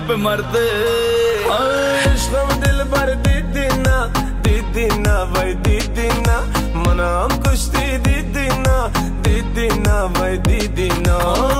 पे मरते। इश्क में दिल भर दीदी ना भाई दीदी ना, मना हम कुश्ती दीदी ना भाई दीदी ना।